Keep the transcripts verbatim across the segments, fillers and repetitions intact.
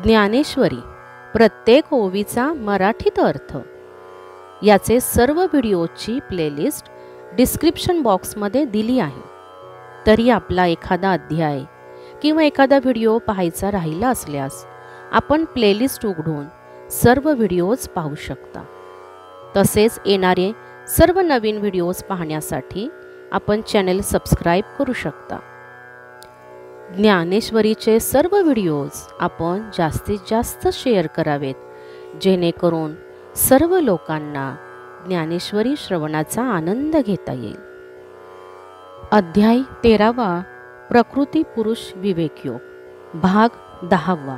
ज्ञानेश्वरी प्रत्येक ओवीचा मराठीत अर्थ याचे सर्व व्हिडिओची प्लेलिस्ट डिस्क्रिप्शन बॉक्समध्ये दिली आहे। तरी आपला एखादा अध्याय किंवा एखादा व्हिडिओ पाहायचा राहिला असल्यास आपण प्लेलिस्ट उघडून सर्व व्हिडिओज पाहू शकता। तसेच येणारे सर्व नवीन व्हिडिओज पाहण्यासाठी आपण चॅनल सबस्क्राइब करू शकता। ज्ञानेश्वरीचे सर्व व्हिडिओज आपण जास्तीत जास्त शेअर करावेत, जेणेकरून सर्व लोकांना ज्ञानेश्वरी श्रवणाचा आनंद घेता येईल। अध्याय तेरावा प्रकृती पुरुष विवेक योग भाग दहावा।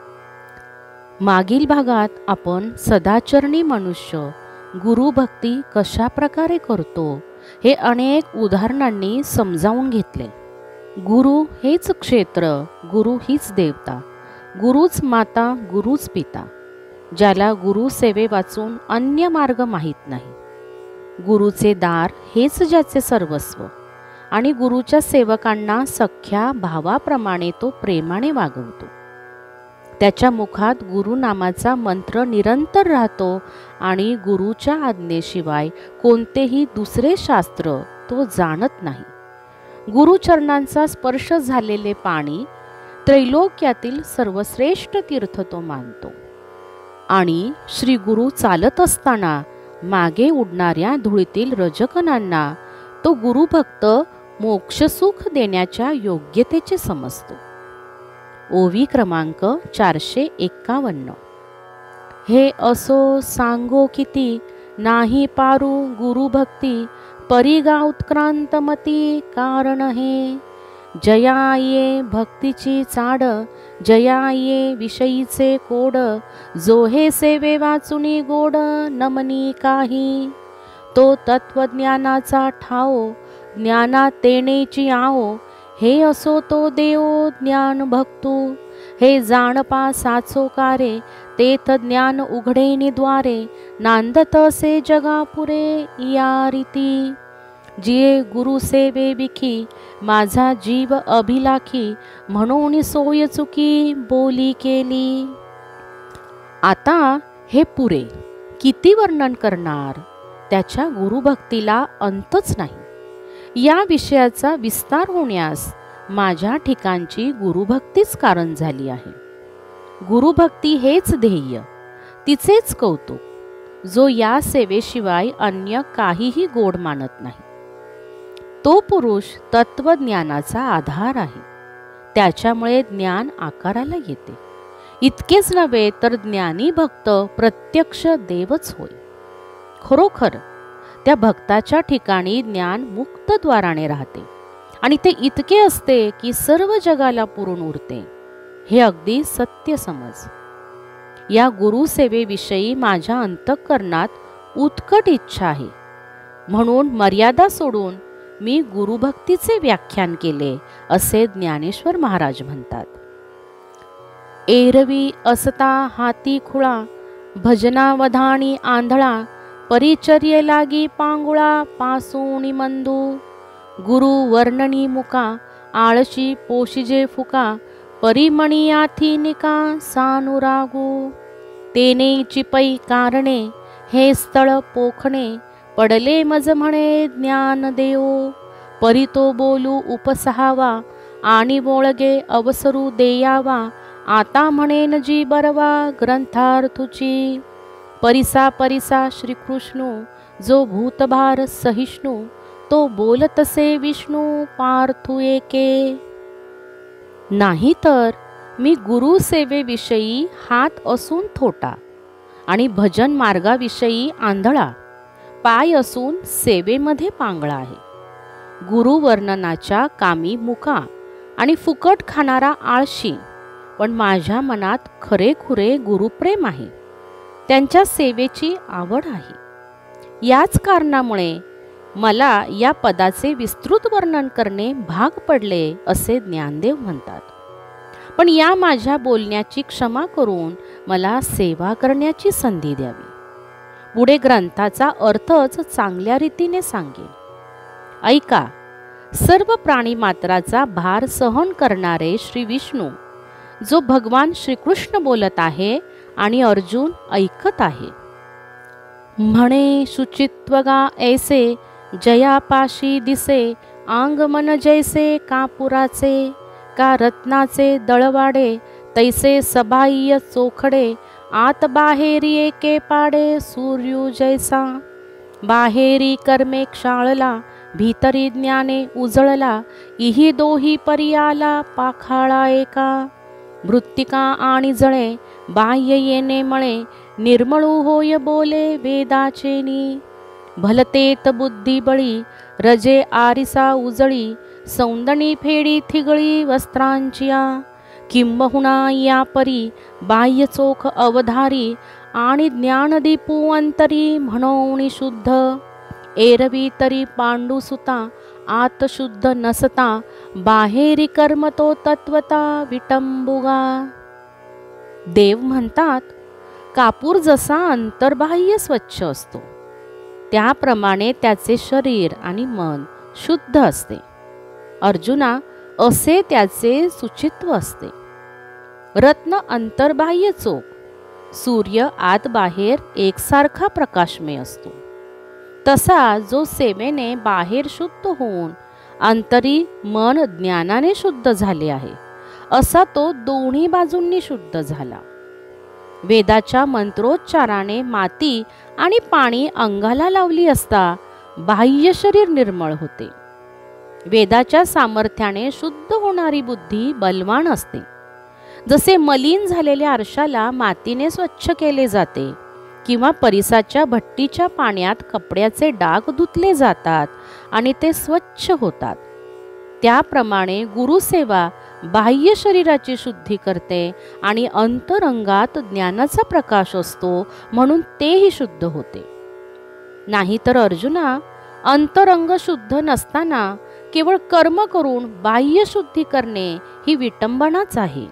मागील भागात आपण सदाचरणी मनुष्य गुरुभक्ती कशा प्रकारे करतो हे अनेक उदाहरणांनी समजावून घेतले। गुरु हेच क्षेत्र, गुरु हीच देवता, गुरुच माता, गुरुच पिता, ज्याला गुरु सेवे वाचून अन्य मार्ग माहीत नाही। गुरुचे दार हेच ज्याचे सर्वस्व आणि गुरुच्या सेवकांना सख्या भावाप्रमाणे तो प्रेमाने वागवतो। त्याच्या मुखात गुरु नामाचा मंत्र निरंतर राहतो आणि गुरुच्या आज्ञेशिवाय कोणतेही दुसरे शास्त्र तो जाणत नाही। गुरुचरणांचा स्पर्श झालेले पाणी त्रैलोक्यातील सर्वश्रेष्ठ तीर्थ तो मानतो आणि श्री गुरु चालत असताना मागे उडणाऱ्या धुळीतील रजकणांना तो गुरुभक्त मोक्षसुख देण्याच्या योग्यतेचे समजतो। ओवी क्रमांक चारशे एक्कावन्न। हे असो सांगो किती नाही पारू गुरुभक्ती, परिगा उत्क्रांतमती कारण हे। जया ये भक्तीची चाड, जया ये विषयीचे कोड, जो हे सेवे वाचुनी गोड नमनी काही। तो तत्वज्ञानाचा ठाओ, ज्ञाना तेनेची आओ, हे असो तो देव ज्ञान भक्तू। हे जाणपा साचो कारे, तेथ ज्ञान उघडेनी द्वारे, नांदत असे जगा पुरे या रीती। जिये गुरु सेवे विखी, माझा जीव अभिलाखी, म्हणून सोय चुकी बोली केली। आता हे पुरे किती वर्णन करणार, त्याच्या गुरुभक्तीला अंतच नाही। या विषयाचा विस्तार होण्यास माझ्या ठिकाणची गुरुभक्तीच कारण झाली आहे। गुरुभक्ती हेच ध्येय, तिचेच कौतुक, जो या सेवेशिवाय अन्य काहीही गोड मानत नाही। तो पुरुष तत्वज्ञानाचा आधार आहे, त्याच्यामुळे ज्ञान आकाराला येते। इतकेच नव्हे तर ज्ञानी भक्त प्रत्यक्ष देवच होय। खरोखर त्या भक्ताच्या ठिकाणी ज्ञान मुक्त द्वाराने राहते आणि ते इतके असते की सर्व जगाला पुरून उरते। हे अगदी सत्य समज। या गुरुसेवेविषयी माझ्या अंतःकरणात उत्कट इच्छा आहे, म्हणून मर्यादा सोडून मी गुरुभक्तीचे व्याख्यान केले, असे ज्ञानेश्वर महाराज म्हणतात। एरवी असता हाती खुळा, भजनावधानी आंधळा, परिचर्ये लागी पांगुळा पासूनी मंदू। गुरु वर्णनी मुका, आळशी पोशिजे फुका, परिमणी आथी निका सानुरागू। तेने चिपई कारणे, हे स्थळ पोखणे, पडले मज म्हणे ज्ञान देव। परितो बोलू उपसहावा, आणि बोळगे अवसरू देयावा, आता म्हणेन जी बरवा ग्रंथार्थुची। परिसा परिसा श्रीकृष्णू, जो भूतभार सहिष्णू, तो बोलतसे विष्णू पार्थू एके। नाही तर मी गुरुसेवेविषयी हात असून थोटा आणि भजन मार्गाविषयी आंधळा, पाय असून सेवेमध्ये पांगळा आहे। गुरुवर्णनाच्या कामी मुका आणि फुकट खाणारा आळशी, पण माझ्या मनात खरेखुरे गुरुप्रेम आहे, त्यांच्या सेवेची आवड आहे। याच कारणामुळे मला या पदाचे विस्तृत वर्णन करणे भाग पडले, असे ज्ञानदेव म्हणतात। पण या माझ्या बोलण्याची क्षमा करून मला सेवा करण्याची संधी द्यावी। पुढे ग्रंथाचा अर्थच चांगल्या रीतीने सांगेन। ऐका, सर्व प्राणीमात्राचा भार सहन करणारे श्री विष्णू जो भगवान श्रीकृष्ण बोलत आहे आणि अर्जुन ऐकत आहे. म्हणे शुचित्वगा ऐसे जयापाशी दिसे, आंग मन जैसे कापुराचे, का रत्नाचे दळवाडे तैसे सबाह्य चोखडे, आत बाहेरी एके पाडे सूर्यू जैसा. बाहेरी कर्मे क्षाळला, भीतरी ज्ञाने उजळला, इही दोही पर्याला पाखाळा एका. मृत्तिका आणि जळे बाह्य येणे मळे, निर्मळू होय बोले वेदाचेनी. भलतेत बुद्धी बळी रजे आरिसा उजळी, सौंदणी फेडी थिगळी वस्त्रांचिया. किंबहुना या परी बाह्य चोख अवधारी, आणि ज्ञानदीपू अंतरी म्हणून शुद्ध. एरवी तरी पांडुसुता आत शुद्ध नसता, बाहेरी कर्म तो तत्वता विटंबुगा. देव म्हणतात, कापूर जसा अंतर्बाह्य स्वच्छ असतो त्याप्रमाणे त्याचे शरीर आणि मन शुद्ध असते. अर्जुना, असे त्याचे सुचित्व असते. रत्न अंतर्बाह्य चोख, सूर्य आत बाहेर एकसारखा प्रकाशमय असतो. तसा जो सेवेने बाहेर शुद्ध होऊन अंतरी मन ज्ञानाने शुद्ध झाले आहे, असा तो दोन्ही बाजूंनी शुद्ध झाला. वेदाच्या मंत्रोच्चाराने माती आणि पाणी अंगाला लावली असता बाह्य शरीर निर्मळ होते. वेदाच्या सामर्थ्याने शुद्ध होणारी बुद्धी बलवान असते. जसे मलिन झालेल्या आरशाला मातीने स्वच्छ केले जाते किंवा परिसाच्या भट्टीच्या पाण्यात कपड्याचे डाग धुतले जातात आणि ते स्वच्छ होतात, त्याप्रमाणे गुरुसेवा बाह्य शरीराची शुद्धी करते आणि अंतरंगात ज्ञानाचा प्रकाश असतो म्हणून तेही शुद्ध होते. नाहीतर अर्जुना, अंतरंग शुद्ध नसताना केवळ कर्म करून बाह्य शुद्धी करणे ही विटंबनाच आहे.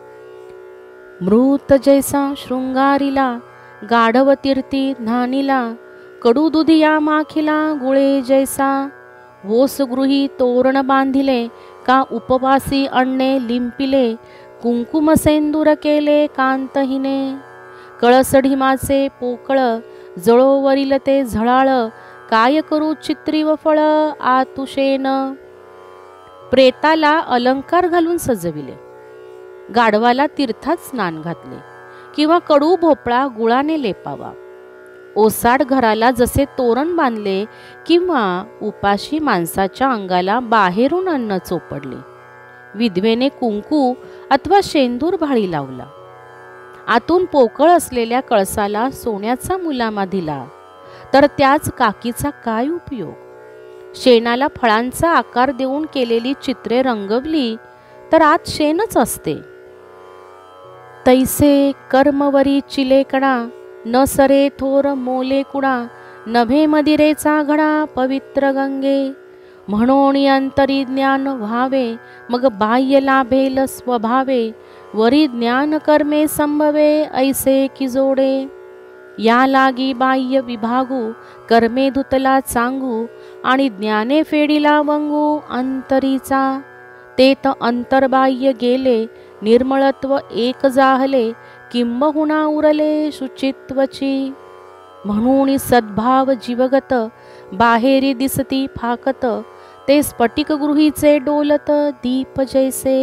मृत जैसा शृंगारीला, गाढव तीर्थी न्हानीला, कडू दुधिया माखिला गुळे जैसा. वोस गृही तोरण बांधिले, का उपवासी अण्णे लिंपिले, कुंकुम सेंदूर केले कांतहीने. कळसढिमाचे पोकळ, जळोवरील ते झळाळ, काय करू चित्री व फळ आतुशेन. प्रेताला अलंकार घालून सजविले, गाढवाला तीर्थात स्नान घातले किंवा कडू भोपळा गुळाने लेपावा. ओसाड घराला जसे तोरण बांधले किंवा उपाशी माणसाच्या अंगाला बाहेरून अन्न चोपडले. विधवेने कुंकू अथवा शेंदूर भाळी लावला. आतून पोकळ असलेल्या कळसाला सोन्याचा मुलामा दिला तर त्याच काकीचा काय उपयोग. शेणाला फळांचा आकार देऊन केलेली चित्रे रंगवली तर आत शेणच असते. तैसे कर्मवरी चिलेकडा, न सरे थोर मोले कुडा, नभे मदिरेचा घडा पवित्र गंगे. म्हणून अंतरी ज्ञान व्हावे, मग बाह्य लाभेल स्वभावे, वरी ज्ञान कर्मे संभवे ऐसे की जोडे. या लागी बाह्य विभागू, कर्मे धुतला चांगू, आणि ज्ञाने फेडिला वंगू अंतरीचा. तेत अंतर्बाह्य गेले, निर्मळत्व एक जाहले, किंबहुना उरले शुचित्वची. म्हणून सद्भाव जीवगत, बाहेरी दिसती फाकत, ते स्फटिक गृहीचे डोलत दीप जैसे.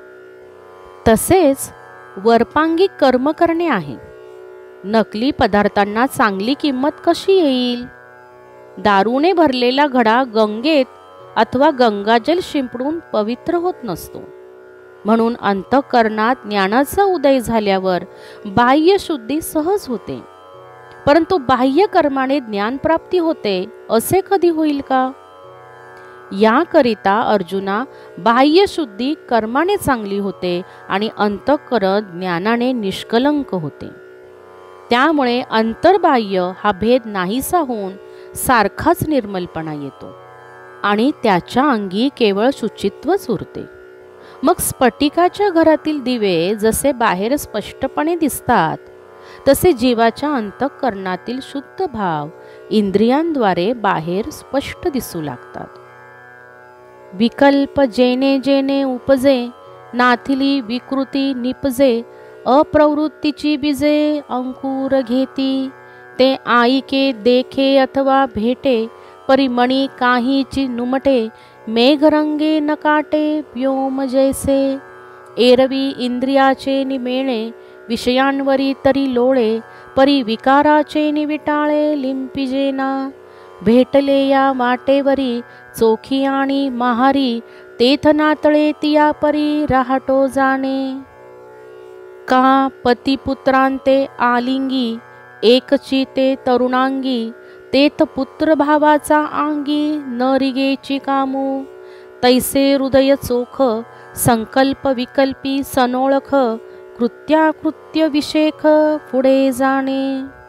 तसेच वरपांगी कर्म करणे आहे. नकली पदार्थांना चांगली किंमत कशी येईल. दारूने भरलेला घडा गंगेत अथवा गंगाजल शिंपडून पवित्र होत नसतो. म्हणून अंतःकरणात ज्ञानाचा उदय झाल्यावर बाह्य शुद्धी सहज होते. परंतु बाह्य कर्माने ज्ञानप्राप्ती होते असे कधी होईल का. याकरिता अर्जुना, बाह्य शुद्धी कर्माने चांगली होते आणि अंतःकरण ज्ञानाने निष्कलंक होते. त्यामुळे अंतर्बाह्य हा भेद नाहीसा होऊन सारखाच निर्मलपणा येतो आणि त्याच्या अंगी केवळ शुचित्वच उरते. मग स्फटिकाच्या घरातील दिवे जसे बाहेर स्पष्टपणे दिसतात, तसे जीवाच्या अंतःकरणातील शुद्ध भाव इंद्रियांद्वारे बाहेर स्पष्ट दिसू लागतात. विकल्प जेने जेने उपजे, नाथिली विकृती निपजे, अप्रवृत्तीची बीजे अंकुर घेती. ते आईके देखे अथवा भेटे, परिमणी काहीची नुमटे, मेघरंगे नकाटे व्योम जैसे. एरवी इंद्रियाचे निमेणे, विषयांवरी तरी लोळे, परी विकाराचे निविटाळे लिंपिजेना. भेटले या वाटेवरी, चोखी आणि महारी, तेथ नातळे तिया परी राहटो जाणे. का पतिपुत्रांते आलिंगी, एकची ते तरुणांगी, तेथ पुत्र भावाचा अंगी न रिगेची कामू. तैसे हृदय चोख, संकल्प विकल्पी सनोळख, कृत्याकृत्य विषेख पुढे जाणे.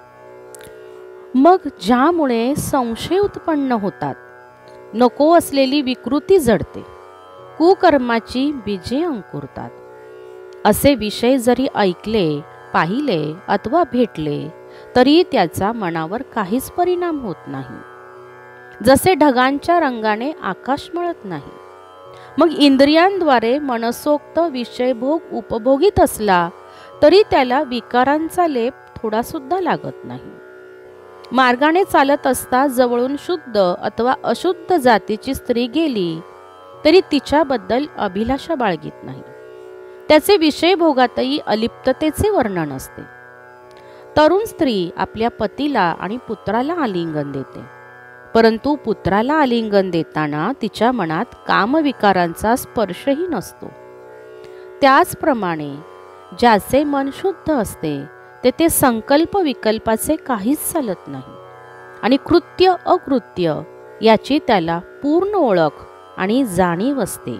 मग ज्यामुळे संशय उत्पन्न होतात, नको असलेली विकृती जडते, कुकर्माची बीजे अंकुरतात. असे विषय जरी ऐकले, पाहिले अथवा भेटले तरी त्याचा मनावर काहीच परिणाम होत नाही. जसे ढगांच्या रंगाने आकाश मळत नाही. मग इंद्रियांद्वारे मनसोक्त विषयभोग उपभोगीत असला तरी त्याला विकारांचा लेप थोडा सुद्धा लागत नाही. मार्गाने चालत असता जवळून शुद्ध अथवा अशुद्ध जातीची स्त्री गेली तरी तिच्याबद्दल अभिलाषा बाळगीत नाही. त्याचे विषयभोगातही अलिप्ततेचे वर्णन असते. तरुण स्त्री आपल्या पतीला आणि पुत्राला आलिंगन देते, परंतु पुत्राला आलिंगन देताना तिच्या मनात कामविकारांचा स्पर्शही नसतो. त्याचप्रमाणे ज्याचे मन शुद्ध असते तेथे संकल्प विकल्पाचे काहीच चालत नाही आणि कृत्य अकृत्य याची त्याला पूर्ण ओळख आणि जाणीव असते.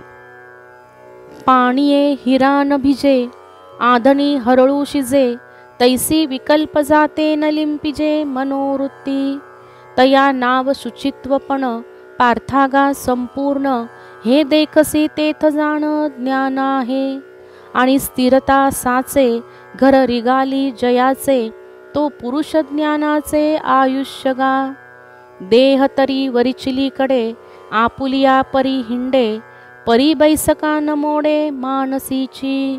पाणीये हिरा न भिजे, आधणी हरळू शिजे, तैसी विकल्प जाते न लिंपिजे मनोवृत्ती. तया नाव शुचित्वपण, पार्थागा संपूर्ण, हे देखसी तेथ जाण ज्ञान आहे. आणि स्थिरता साचे, घर रिगाली जयाचे, तो पुरुष ज्ञानाचे आयुष्य गा. देह तरी वरिचिलीकडे, आपुलिया परी हिंडे, परी बैसका न मोडे मानसीची.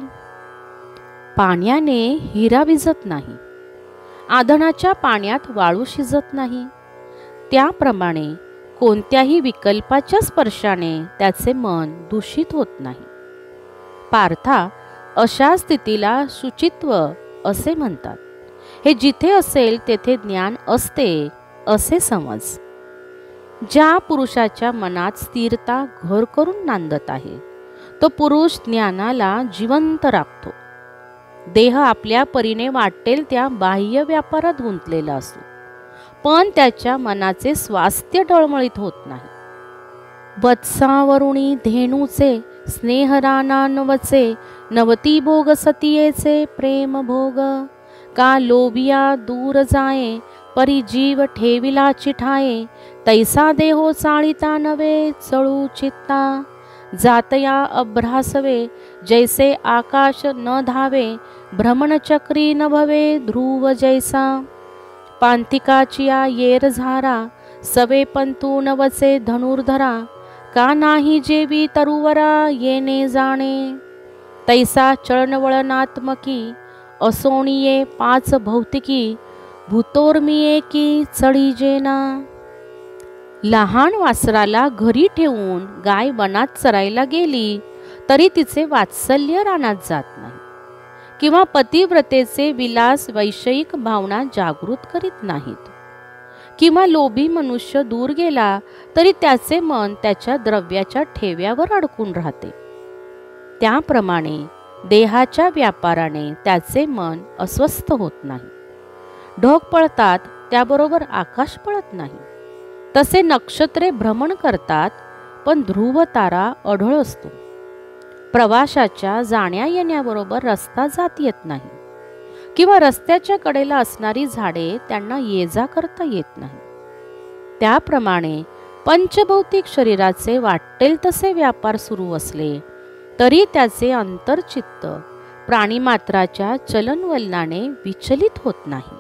पाण्याने हिरा भिजत नाही, आधणाच्या पाण्यात वाळू शिजत नाही. त्याप्रमाणे कोणत्याही विकल्पाच्या स्पर्शाने त्याचे मन दूषित होत नाही. पार्था, अशा स्थितीला शुचित्व असे म्हणतात. हे जिथे असेल तेथे ज्ञान असते असे समज. ज्या पुरुषाच्या मनात स्थिरता घर करून नांदत आहे तो पुरुष ज्ञानाला जिवंत राखतो. देह आपल्या परीने वाटेल त्या बाह्य व्यापारात गुंतलेला असतो, पण त्याच्या मनाचे स्वास्थ्य डळमळीत होत नाही. वत्सावरुणी धेनूचे, स्नेहरानानवचे, नवती भोग सतियेचे प्रेम भोग. का लोभिया दूर जाये, परी जीव ठेविला चिठाये, तैसा देहो चाळिता नवे चळू चित्ता. जातया अभ्रासवे, जैसे आकाश न धावे, भ्रमणचक्री न भवे ध्रुव जैसा. पांथिकाचिया येर झारा, सवे पंतू नवचे धनुर्धरा. का नाही जेवी तरुवरा येणे जाणे, तैसा चळणवळनात्मकी, असोणिये पाच भौतिकी, भूतोर्मिये की चढी जेना. लहान वासराला घरी ठेवून गाय वनात चरायला गेली तरी तिचे वात्सल्य रानात जात नाही, किंवा पतिव्रतेचे विलास वैषयिक भावना जागृत करीत नाहीत. किंवा लोभी मनुष्य दूर गेला तरी त्याचे मन त्याच्या द्रव्याच्या ठेव्यावर अडकून राहते. त्याप्रमाणे देहाच्या व्यापाराने त्याचे मन अस्वस्थ होत नाही. ढग पळतात त्याबरोबर आकाश पळत नाही. तसे नक्षत्रे भ्रमण करतात पण ध्रुव तारा अढळ असतो. प्रवाशाच्या जाण्या येण्याबरोबर रस्ता जात येत नाही, किंवा रस्त्याच्या कडेला असणारी झाडे त्यांना ये जा करता येत नाही. त्याप्रमाणे पंचभौतिक शरीराचे वाटेल तसे व्यापार सुरू असले तरी त्याचे अंतर्चित्त प्राणीमात्राच्या चलनवलनाने विचलित होत नाही.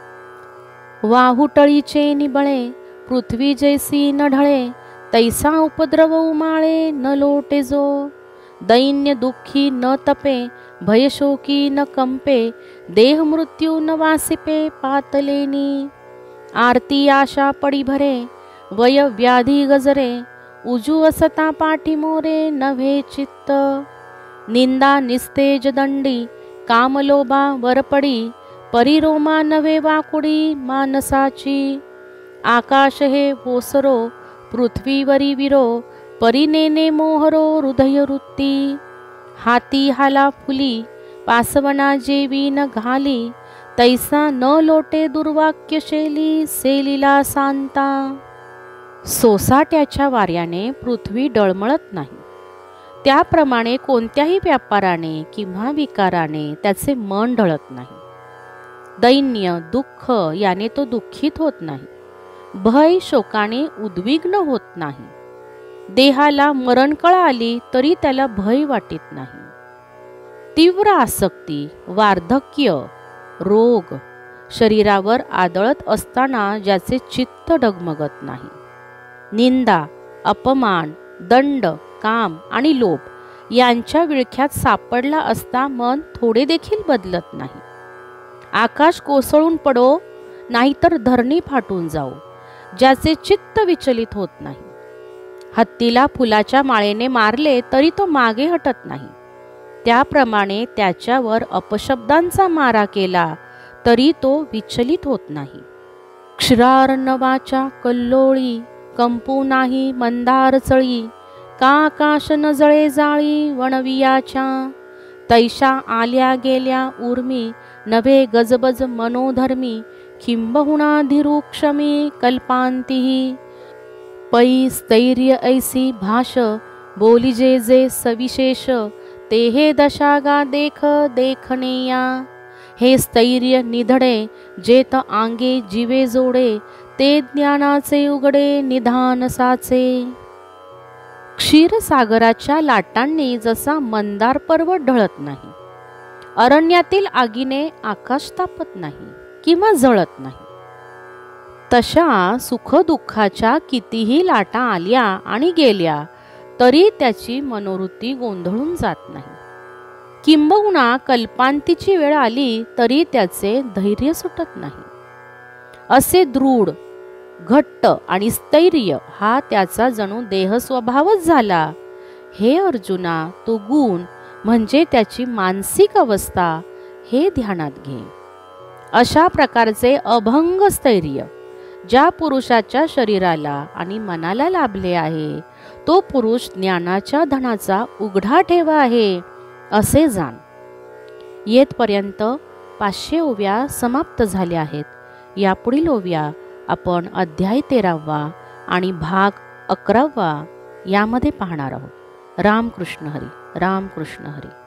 वाहुटळीचे निबळे, पृथ्वी जैसी न ढळे, तैसा उपद्रव उमाळे न लोटे जो. दैन्य दुःखी न तपे, भयशोकी न कंपे, देह मृत्यू न वासिपे पातलेनी. आरती आशा पडी भरे, वय व्याधी गजरे, उजू असता पाठीमोरे नव्हे चित्त. निंदा निस्तेज दंडी, कामलोभा वरपडी, परिरोमा नव्हे वाकुडी मानसाची. आकाश हे ओसरो, पृथ्वीवरी विरो, परिनेने मोहरो हृदय वृत्ती. हाती हाला फुली, पासवना जेवी न घाली, तैसा न लोटे दुर्वाक्य शेली सेलीला सांता. सोसाट्याच्या वाऱ्याने पृथ्वी डळमळत नाही, त्याप्रमाणे कोणत्याही व्यापाराने किंवा विकाराने त्याचे मन ढळत नाही. दैन्य दुःख याने तो दुःखित होत नाही, भय शोकाने उद्विग्न होत नाही. देहाला मरणकळ आली तरी त्याला भय वाटत नाही. तीव्र आसक्ती, वार्धक्य, रोग शरीरावर आदळत असताना ज्याचे चित्त डगमगत नाही. निंदा, अपमान, दंड, काम आणि लोभ यांच्या विळख्यात सापडला असता मन थोडे देखील बदलत नाही. आकाश कोसळून पडो, नाहीतर धरणी फाटून जाओ, ज्याचे चित्त विचलित होत नाही. हत्तीला फुलाच्या माळेने मारले तरी तो मागे हटत नाही, त्याप्रमाणे त्याच्यावर अपशब्दांचा मारा केला तरी तो विचलित होत नाही. क्षीरार्णवाच्या कल्लोळी, कंपू नाही मंदार चळी, का आकाश न जळे जाळी वणवियाच्या. तैशा आल्या गेल्या उर्मी, नभे गजबज मनोधर्मी, किंबहुना धीरुक्षमी कल्पांतीही. पै स्थैर्य ऐसी भाष, बोली जे जे सविशेष, ते हे दशागा देख देखणेया. हे स्थैर्य निधडे, जेत आंगे जीवे जोडे, ते ज्ञानाचे उघडे निधान साचे. क्षीरसागराच्या लाटांनी जसा मंदार पर्वत ढळत नाही, अरण्यातील आगीने आकाश तापत नाही किंवा जळत नाही, तशा सुखदुःखाच्या कितीही लाटा आल्या आणि गेल्या तरी त्याची मनोवृत्ती गोंधळून जात नाही. किंबहुना कल्पांतीची वेळ आली तरी त्याचे धैर्य सुटत नाही. असे दृढ, घट्ट आणि स्थैर्य हा त्याचा जणू देह स्वभावच झाला. हे अर्जुना, तो गुण म्हणजे त्याची मानसिक अवस्था हे ध्यानात घे. अशा प्रकारचे अभंग स्थैर्य ज्या पुरुषाच्या शरीराला आणि मनाला लाभले आहे, तो पुरुष ज्ञानाच्या धनाचा उघडा ठेवा आहे असे जाण. येथपर्यंत पाचशे ओव्या समाप्त झाल्या आहेत. यापुढील ओव्या आपण अध्याय तेरावा आणि भाग अकरावा यामध्ये पाहणार आहोत. रामकृष्ण हरी. रामकृष्ण हरी.